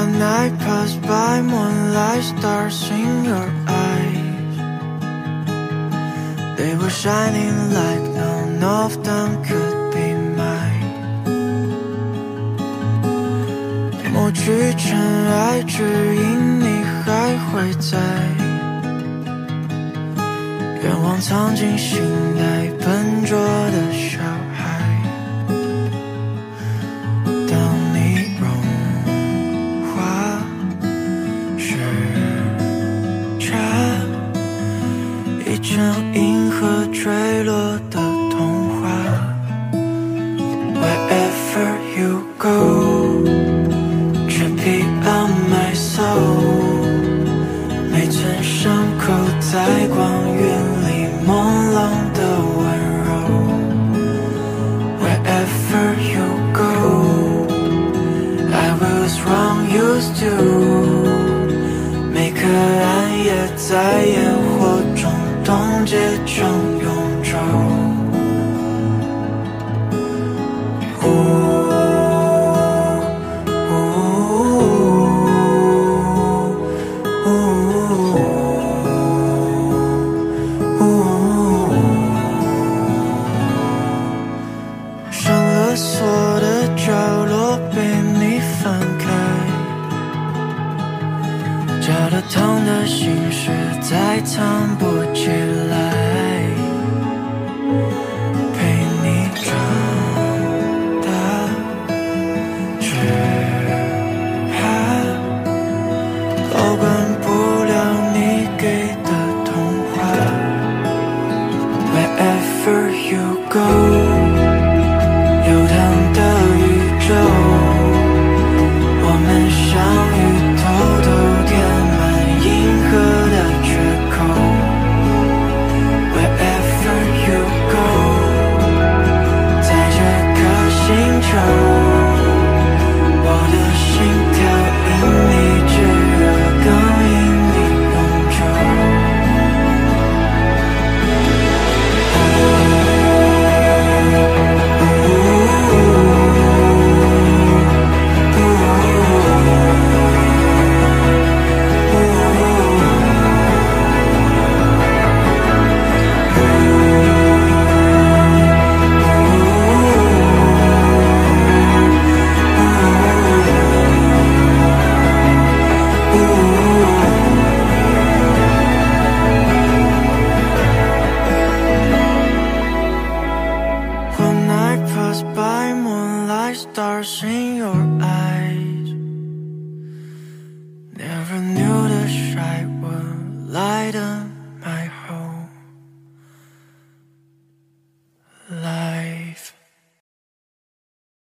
One night passed by, moonlight stars in your eyes. They were shining like none of them could be mine. 抹去尘埃，只因你还会在。愿望藏进心内，笨拙的小孩。当你融化时，差一场银河坠落的童话。Wherever you go, trippy on my soul， 每寸伤口在光晕里朦胧的温柔。Wherever you go, I was wrong used to， 每颗暗夜在烟火中冻结成永久。上了锁的角落被你翻开，加了糖的心事再藏不起来，陪你长大，只怕保管不了你给的童话。Wherever you go，流淌的宇宙，我们相遇，偷偷填满银河的缺口。Wherever you go， 在这颗星球，我的心跳因你炙热，更因你永久。One night passed by, moonlight stars in your